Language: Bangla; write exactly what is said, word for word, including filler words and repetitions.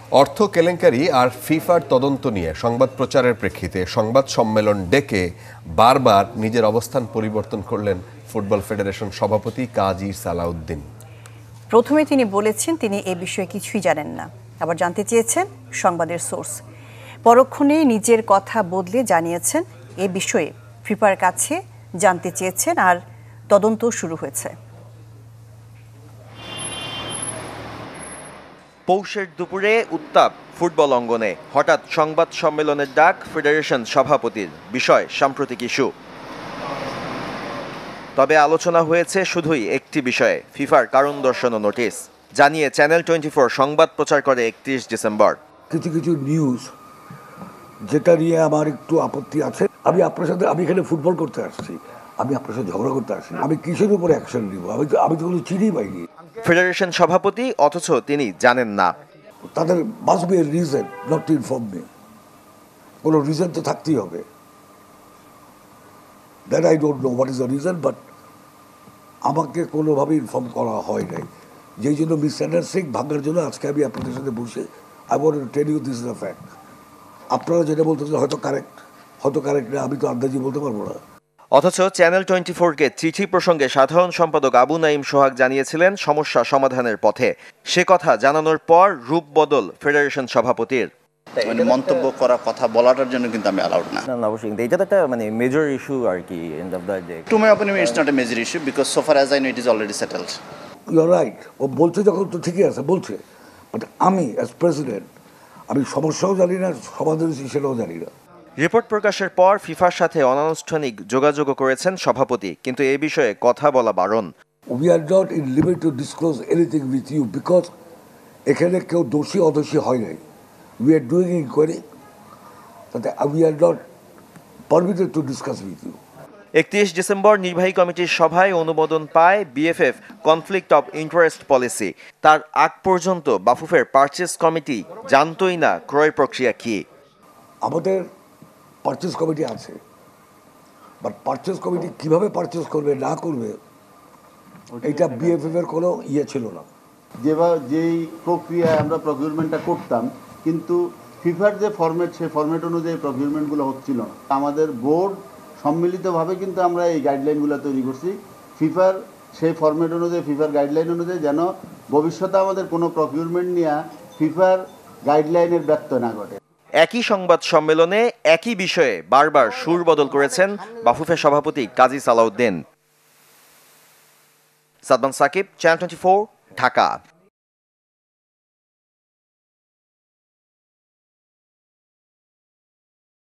অর্থ কেলেঙ্কারি আর ফিফার তদন্ত নিয়ে সংবাদ প্রচারের প্রেক্ষিতে সংবাদ সম্মেলন ডেকে বারবার নিজের অবস্থান পরিবর্তন করলেন ফুটবল ফেডারেশন সভাপতি কাজী সালাউদ্দিন। প্রথমে তিনি বলেছেন তিনি এ বিষয়ে কিছুই জানেন না, আবার জানতে চেয়েছেন সংবাদের সোর্স। পরক্ষণে নিজের কথা বদলে জানিয়েছেন এ বিষয়ে ফিফার কাছে জানতে চেয়েছেন আর তদন্ত শুরু হয়েছে। পৌষের দুপুরে উত্তাপ ফুটবল অঙ্গনে, হঠাৎ সংবাদ সম্মেলনের ডাক ফেডারেশন সভাপতির। বিষয় সাম্প্রতিক ইস্যু। তবে আলোচনা হয়েছে শুধুই একটি বিষয়ে, ফিফার কারণ দর্শানো নোটিশ। জানিয়ে চ্যানেল টোয়েন্টি ফোর সংবাদ প্রচার করে একত্রিশ ডিসেম্বর। কিছু কিছু নিউজ যেটা নিয়ে আমার একটু আপত্তি আছে। আমি আপনার সাথে আমি এখানে ফুটবল করতে আসছি, আমি আপনার সাথে ঝগড়া করতে আসছি। আমি কিসের উপরে অ্যাকশন নিব? আমি তো আমি তো কোনো চিনি পাইনি। ফেডারেশন সভাপতি, অথচ তিনি জানেন না। তাদের must be a reason not to inform me. কোনো রিজন তো থাকতেই হবে। That I don't know what is the reason, but আমাকে কোনোভাবে ইনফর্ম করা হয় নাই। যেই জন্য মিসআন্ডারস্ট্যান্ডিং ভাঙার জন্য আজকে আমি আপনাদের সাথে বসে I want to tell you this is a fact. আপনারা যেটা বলতেছেন হয়তো কারেক্ট, হয়তো কারেক্ট না, আমি তো আন্দাজি বলতে পারবো না। অথচ চ্যানেল টোয়েন্টি ফোরকে চিঠি প্রসঙ্গে সাধারণ সম্পাদক আবু নাঈম সোহাগ জানিয়েছিলেন সমস্যা সমাধানের পথে। সে কথা জানানোর পর রূপ বদল ফেডারেশন সভাপতির। মানে মন্তব্য করা, কথা বলাটার জন্য কিন্তু আমি অ্যালাউড না। না অবশ্যই এটা তো একটা মানে মেজর ইস্যু আর কি। End of the day to my opinion it's not a major issue because so far as I know it is already settled. You are right. ও বলছে যখন তো ঠিকই আছে বলছে, বাট আমি অ্যাজ প্রেসিডেন্ট আমি সমস্যাও জানি না, সমাধান সেটাও জানি না। রিপোর্ট প্রকাশের পর ফিফার সাথে অনানুষ্ঠানিক যোগাযোগ করেছেন সভাপতি, কিন্তু এ বিষয়ে কথা বলা বারণ। We are not in limit to disclose anything with you because এখানে কেউ দোষী অদোষী হয় নাই। উই আর ডুইং ইনকোয়ারি, তাতে we are not permitted to discuss with you. একত্রিশ ডিসেম্বর নির্বাহী কমিটির সভায় অনুমোদন পায় BFF conflict of interest policy. তার আগ পর্যন্ত বাফুফের পারচেজ কমিটি জানতই না ক্রয় প্রক্রিয়া কি। আমাদের পারচেজ কমিটি আছে, বাট পারচেজ কমিটি কিভাবে পারচেজ করবে না করবে এটা বিএফএফ এর কোনো ইয়ে ছিল না। যেভাবে যেই প্রক্রিয়ায় আমরা প্রকিউরমেন্টটা করতাম, কিন্তু ফিফার যে ফরম্যাট সেই ফরম্যাট অনুযায়ী প্রকিউরমেন্টগুলো হচ্ছিল না। আমাদের বোর্ড সম্মিলিতভাবে কিন্তু আমরা এই গাইডলাইনগুলো তৈরি করছি ফিফার সেই ফরম্যাট অনুযায়ী, ফিফার গাইডলাইন অনুযায়ী, যেন ভবিষ্যতে আমাদের কোনো প্রকিউরমেন্ট নিয়ে ফিফার গাইডলাইনের ব্যত্যয় না ঘটে। একই সংবাদ সম্মেলনে একই বিষয়ে বারবার সুর বদল করেছেন বাফুফের সভাপতি Kazi Salahuddin. Sadman Sakib, channel twenty four, Dhaka.